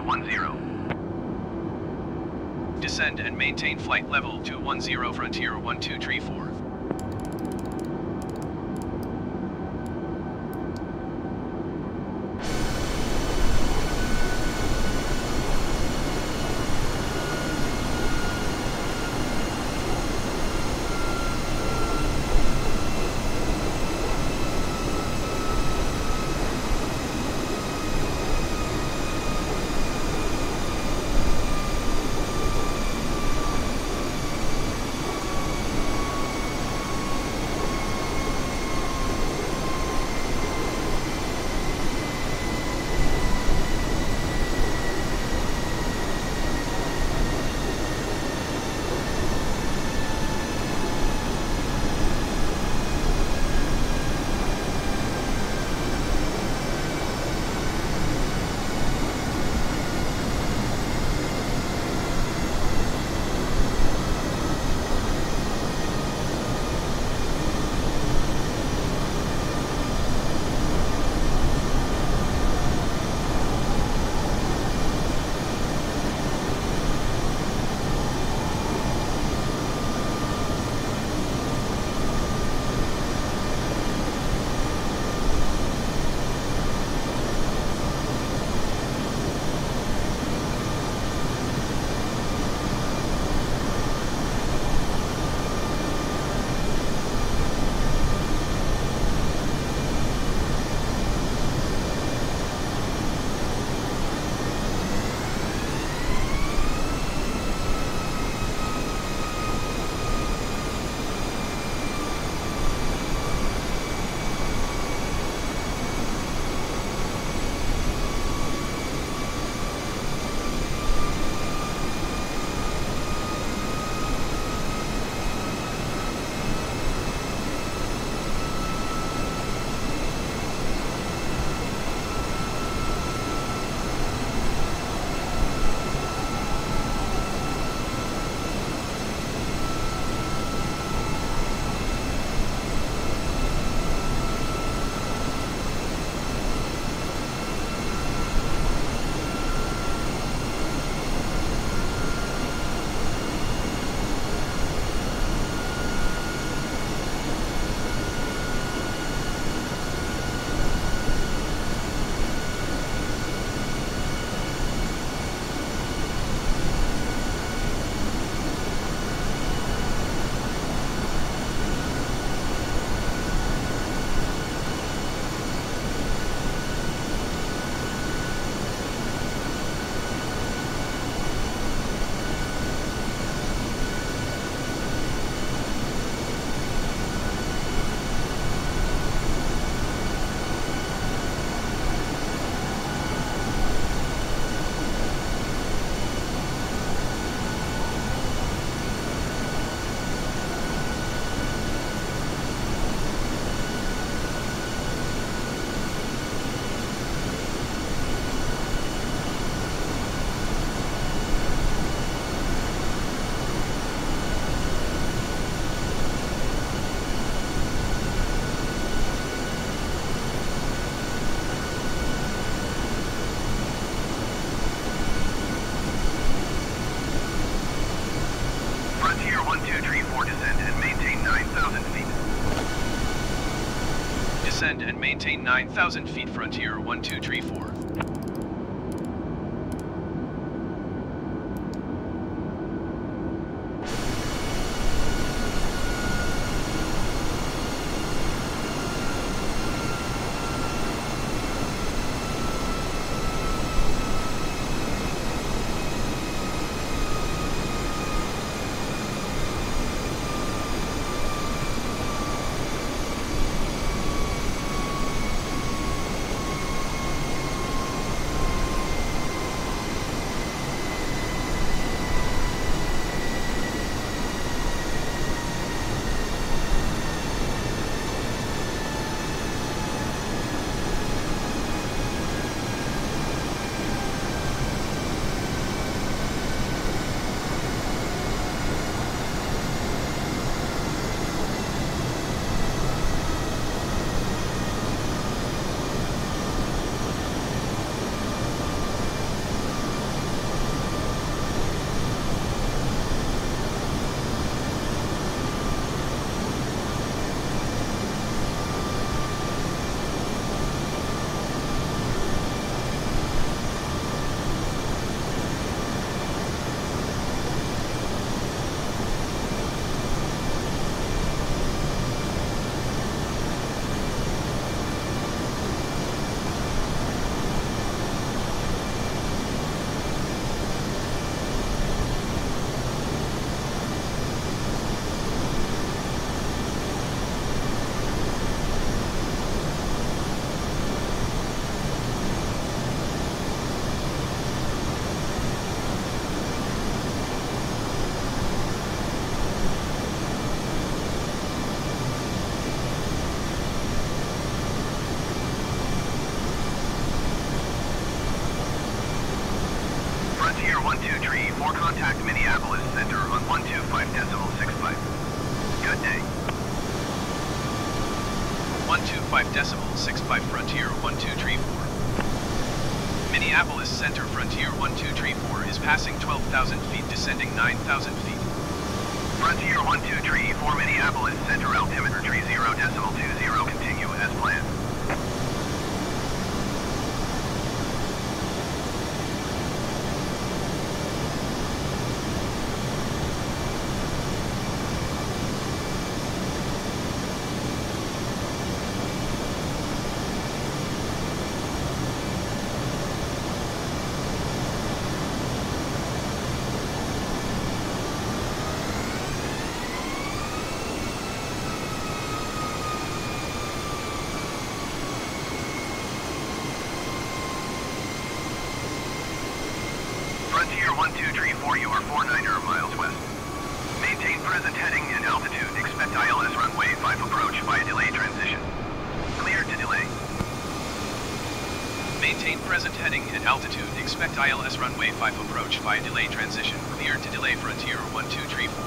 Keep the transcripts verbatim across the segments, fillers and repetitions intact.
one zero. Descend and maintain flight level two one zero Frontier one two three four. Descend and maintain nine thousand feet Frontier one two three four. Frontier one two three four, contact Minneapolis Center on one two five decimal six five. Good day. one two five decimal six five Frontier one two three four. Minneapolis Center Frontier one two three four is passing twelve thousand feet, descending nine thousand feet. Frontier one two three four Minneapolis Center, altimeter three zero decimal two zero, continue as planned. Frontier one two three four, you are four nine er miles west. Maintain present heading and altitude. Expect I L S runway five approach via delay transition. Clear to delay. Maintain present heading and altitude. Expect I L S runway five approach via delay transition. Cleared to delay Frontier one two three four.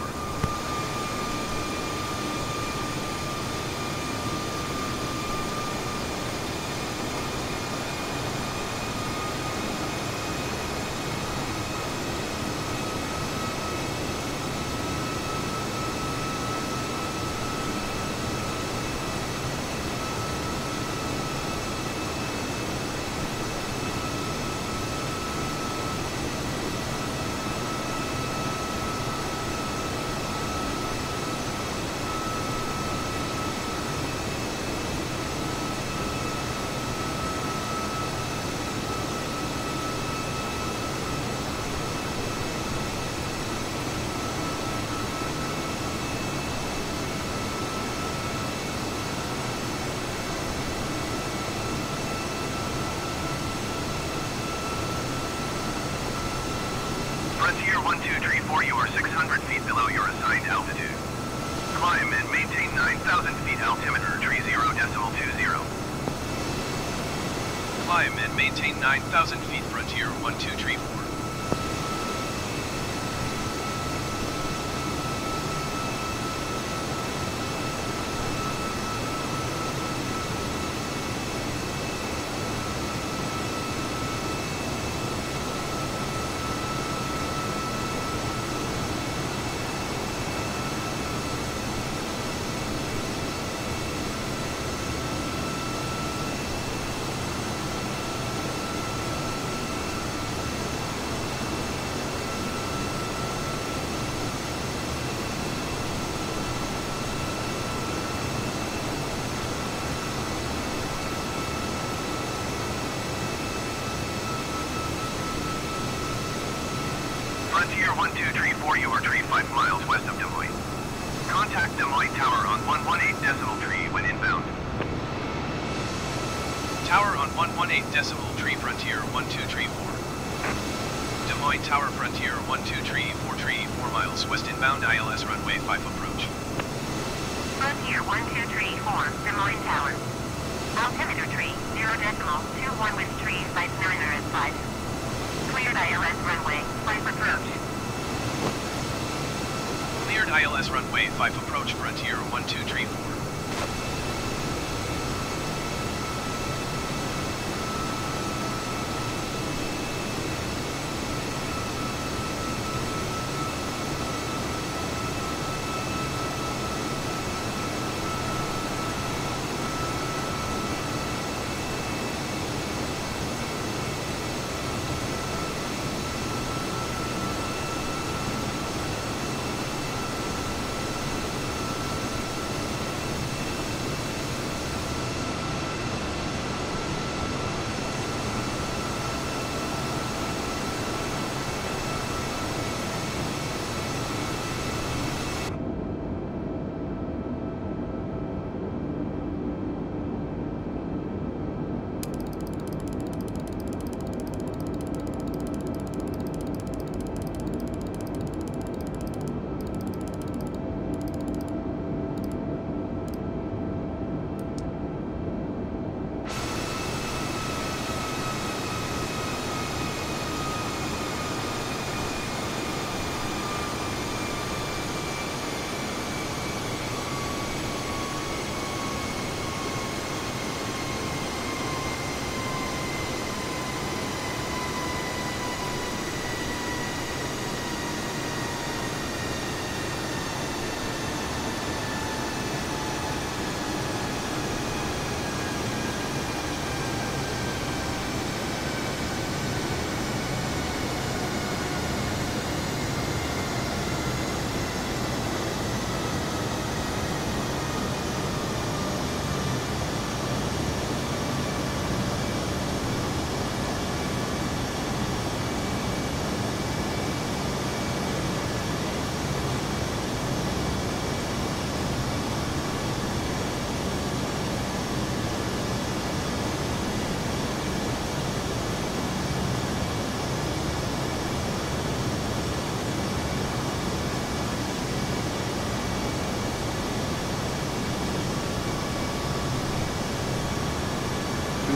Frontier one two three four, you are six hundred feet below your assigned altitude. Climb and maintain nine thousand feet, altimeter three zero decimal two zero. Climb and maintain nine thousand feet Frontier one two three four. Frontier one two three four, you are three five miles west of Des Moines. Contact Des Moines Tower on one one eight decimal three when inbound. Tower on one one eight decimal three Frontier one two three four. Des Moines Tower Frontier one two three four three, four miles west inbound, I L S runway five approach. Frontier one two three four, Des Moines Tower. Altimeter three zero decimal two one with three five nine er at five. Cleared I L S runway five approach. Cleared I L S runway five approach Frontier one two three four.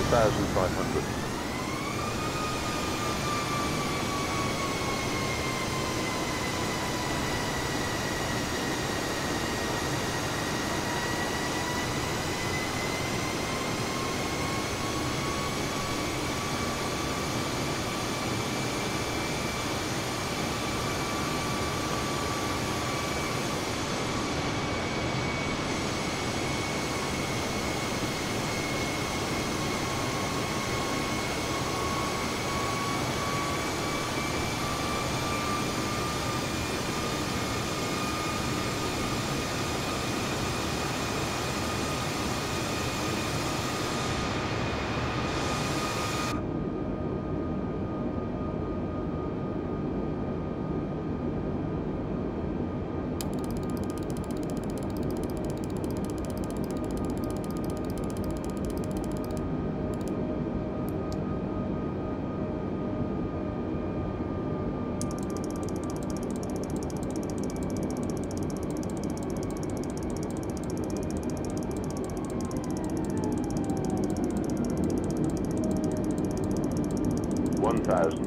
thousand five hundred. One thousand.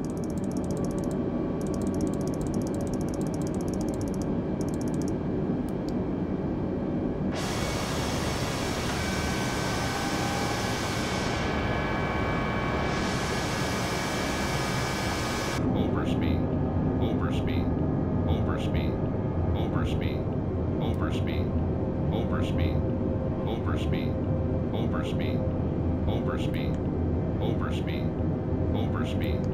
Overspeed, overspeed, overspeed, overspeed, overspeed, overspeed, overspeed, overspeed, overspeed, overspeed, overspeed.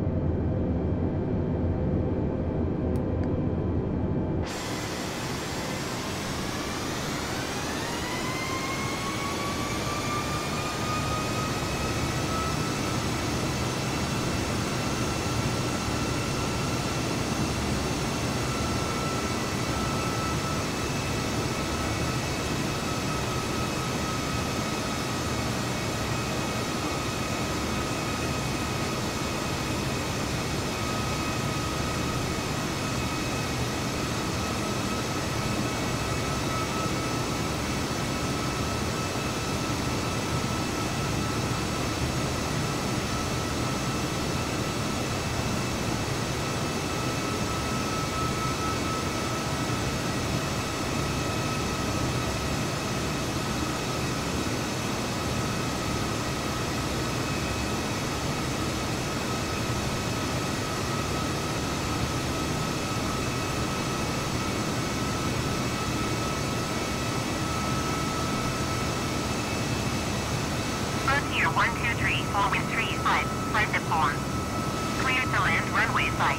Frontier one two three, four wind three five, flight to form. Clear to land runway five.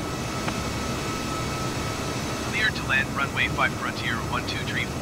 Clear to land runway five Frontier one two three four.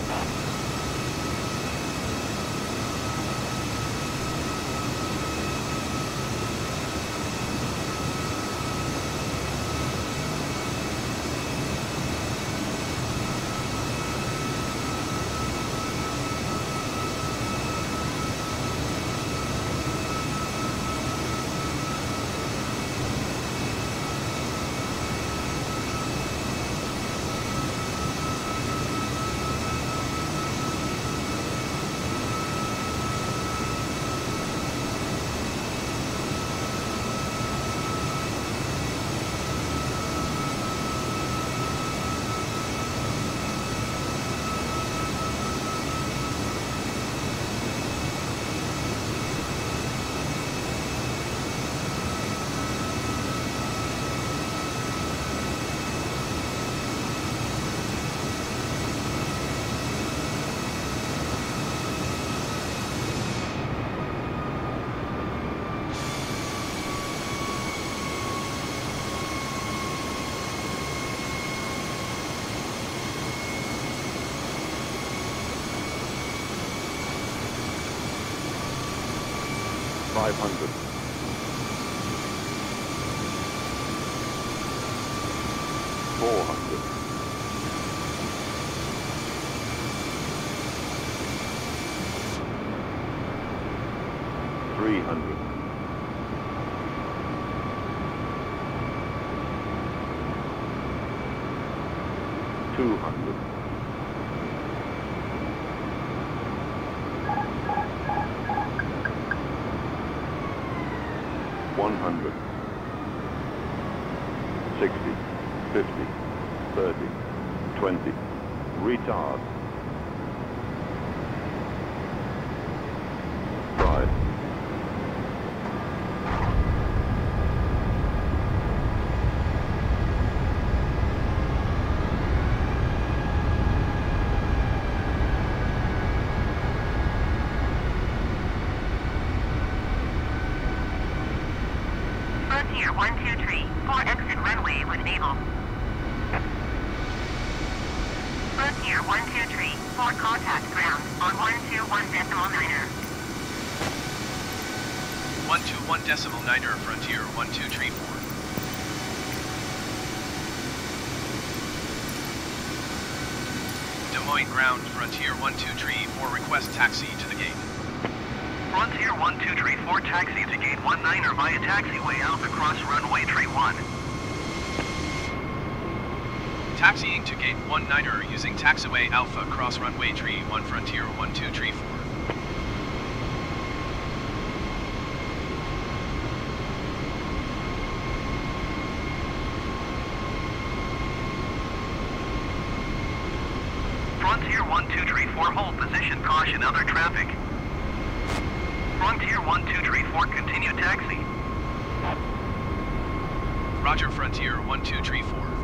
Five hundred. Four hundred. Three hundred. Two hundred. sixty, fifty, thirty, twenty, retard. five, Frontier one two three, four exit runway when able. Frontier one two three, four contact ground on one two one decimal niner. one two one decimal niner Frontier one two three four. Des Moines ground Frontier one two three four request taxi to the gate. Frontier one two three four taxi to gate one niner via taxiway Alpha Cross runway tree one. Taxiing to gate one niner using taxiway Alpha Cross runway tree one Frontier one two three four. Frontier one two three four hold position, caution other traffic. Frontier one two three four continue taxi. Roger Frontier one two three four.